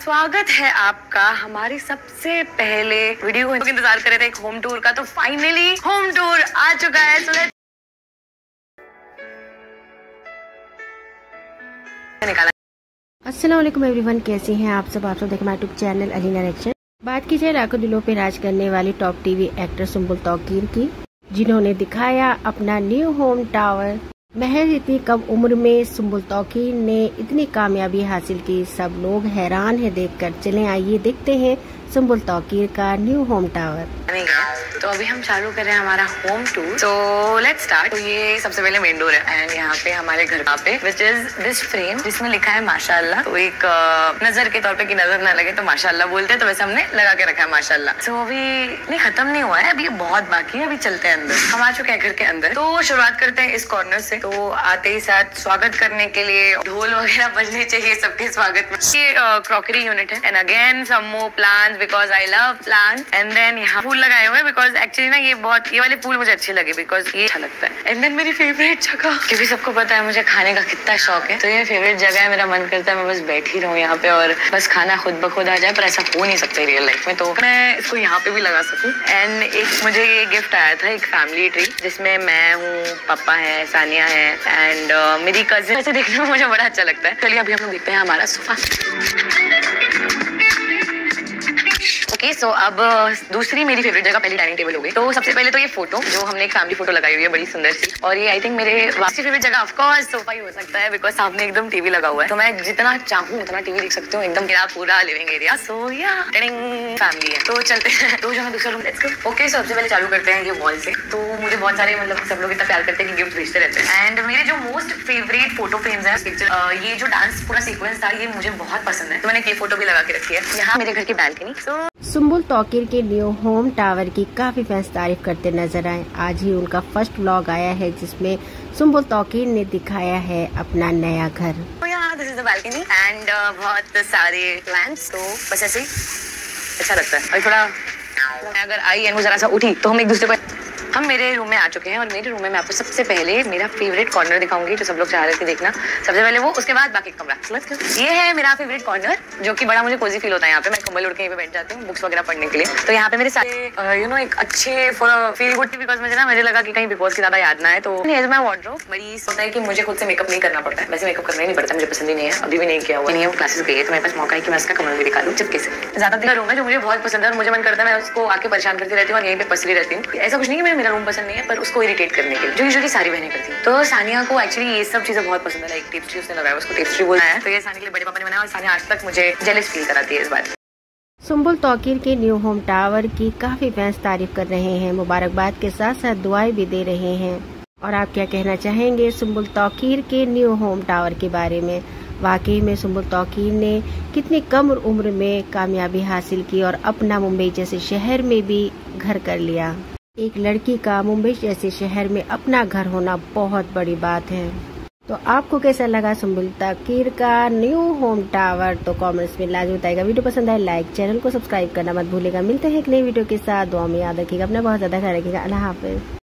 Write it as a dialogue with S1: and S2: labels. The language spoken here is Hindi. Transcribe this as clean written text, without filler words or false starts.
S1: स्वागत है आपका हमारी सबसे पहले वीडियो को इंतजार कर रहे थे एक होम टूर का, तो फाइनली होम टूर आ चुका है। निकाला।
S2: अस्सलाम वालेकुम एवरीवन, कैसे हैं आप सब देखें हमारे यूट्यूब चैनल अलीना रिएक्शन। बात की जाए लाखों दिलों पे राज करने वाली top TV actor Sumbul Tauqeer की, जिन्होंने दिखाया अपना न्यू होम टावर। महज इतनी कम उम्र में सुंबुल तौकीर ने इतनी कामयाबी हासिल की, सब लोग हैरान है देखकर। चलें आइए देखते हैं सुंबुल तौकीर का न्यू होम टावर।
S1: तो अभी हम चालू कर रहे हैं हमारा होम टूर, तो लेट्स स्टार्ट। तो ये सबसे पहले मेन डोर है एंड यहाँ पे हमारे घर पे विच इज दिस फ्रेम जिसमें लिखा है माशाल्लाह। तो एक नजर के तौर पे कि नजर ना लगे तो माशाल्लाह बोलते हैं, तो वैसे हमने लगा के रखा है माशाल्लाह। तो अभी नहीं खत्म नहीं हुआ है, अभी बहुत बाकी है, अभी चलते हैं अंदर। हम आ चुके हैं घर के अंदर, तो शुरुआत करते हैं इस कॉर्नर से। तो आते ही साथ स्वागत करने के लिए ढोल वगैरह बजने चाहिए सबके स्वागत में। ये क्रॉकरी यूनिट है and again some more plants because I love plants. And then यहाँ फूल लगाए हुए बिकॉज एक्चुअली ना ये वाले फूल मुझे अच्छे लगे बिकॉज ये अच्छा लगता है। एंड देन मेरी फेवरेट जगह, क्योंकि सबको पता है मुझे खाने का कितना शौक है, तो ये फेवरेट जगह है। मेरा मन करता है मैं बस बैठी रहूं यहाँ पे और बस खाना खुद ब खुद आ जाए, पर ऐसा हो नहीं सकता रियल लाइफ में, तो मैं इसको यहाँ पे भी लगा सकूं। एंड एक मुझे ये गिफ्ट आया था, एक फैमिली ट्री जिसमें मैं हूँ, पापा है, सानिया है एंड मेरी कजिन। ऐसे देखने में मुझे बड़ा अच्छा लगता है। चलिए अभी हम लोग देखते हैं हमारा सोफा। ओके, सो अब दूसरी मेरी फेवरेट जगह पहली डाइनिंग टेबल हो गई। तो सबसे पहले तो ये फोटो जो हमने एक फैमिली फोटो लगाई हुई है बड़ी सुंदर सी, और ये आई थिंक मेरे वास्ती फेवरेट जगह ऑफ कोर्स सोफा ही हो सकता है बिकॉज सामने एकदम टीवी लगा हुआ है, तो मैं जितना चाहूँ उतना टीवी देख सकती हूँ। एकदम मेरा पूरा लिविंग एरिया। सो या फैमिली है, तो चलते हैं। तो जो मैं दूसरा room, let's go. Okay, so सबसे पहले चालू करते हैं ये वॉल से। तो मुझे बहुत सारे मतलब सब लोग इतना प्यार करते हैं कि गिफ्ट भेजते रहते हैं एंड मेरे जो मोस्ट फेवरेट फोटो फ्रेम्स है पिक्चर, ये जो डांस पूरा सीक्वेंस था ये मुझे बहुत पसंद है, तो मैंने ये फोटो भी लगा के रखी है यहाँ मेरे घर की बैल्कनी।
S2: सुंबुल तौकीर के न्यू होम टावर की काफी फैंस तारीफ करते नजर आए। आज ही उनका फर्स्ट व्लॉग आया है जिसमें सुंबुल तौकीर ने दिखाया है अपना नया घर।
S1: तो यहाँ this is the balcony and बहुत सारे प्लांट्स, तो बस ऐसे ही अच्छा लगता है। और थोड़ा मैं अगर आई एंड वो जरा सा उठी तो हम एक दूसरे को, हम मेरे रूम में आ चुके हैं और मेरे रूम में मैं आपको सबसे पहले मेरा फेवरेट कॉर्नर दिखाऊंगी जो सब लोग चाह रहे थे देखना। सबसे पहले वो, उसके बाद बाकी कमरा। ये है मेरा फेवरेट कॉर्नर जो कि बड़ा मुझे कोजी फील होता है। यहाँ पे मैं कंबल उड़ के यहीं पे बैठ जाती हूँ बुक्स वगैरह पढ़ने के लिए। तो यहाँ पे मेरे सारे यू नो एक अच्छे फील गुड, बिकॉज मुझे लगा कि कहीं बिग बॉस की ज्यादा याद ना है। तो मैं वार्डरोब बड़ी सोचता है कि मुझे खुद से मेकअप नहीं करना पड़ता है, वैसे मेकअप करना ही नहीं पड़ता, मुझे पसंद ही नहीं है, अभी भी नहीं किया हुआ नहीं है। क्लासेस गई है तो मेरे पास मौका है कि मैं उसका कमर भी दिखा लूँ चुपके से। ज्यादा दिन रूम है जो मुझे बहुत पसंद है और मुझे मन करता है मैं उसको आके परेशान करती रहती हूँ और यहीं पे पसली रहती हूँ। ऐसा कुछ नहीं है मेरा रूम पसंद नहीं है, पर उसको इरिटेट करने के लिए जो यूजुअली सारी बहनें करती हैं। तो सानिया को एक्चुअली ये सब चीजें बहुत पसंद है। एक टिप्स ट्री उसने लगाया, उसको टिप्स ट्री बोला है, तो ये सानिया के लिए बड़े पापा ने बनाया और सानिया आज तक मुझे जेलस फील कराती है इस बात।
S2: सुंबुल तौकीर के न्यू होम टावर की काफी फैंस तारीफ कर रहे हैं, मुबारकबाद के साथ साथ दुआएं भी दे रहे हैं। और आप क्या कहना चाहेंगे सुंबुल तौकीर के न्यू होम टावर के बारे में? वाकई में सुंबुल तौकीर ने कितनी कम उम्र में कामयाबी हासिल की और अपना मुंबई जैसे शहर में भी घर कर लिया। एक लड़की का मुंबई जैसे शहर में अपना घर होना बहुत बड़ी बात है। तो आपको कैसा लगा सुंबुल तौकीर का न्यू होम टावर? तो कमेंट्स में लाजमी बताइएगा। वीडियो पसंद आए लाइक, चैनल को सब्सक्राइब करना मत भूलिएगा। मिलते हैं एक नई वीडियो के साथ, दुआ में याद रखिएगा, अपना बहुत ज्यादा ख्याल रखिएगा। अल्लाह हाफिज।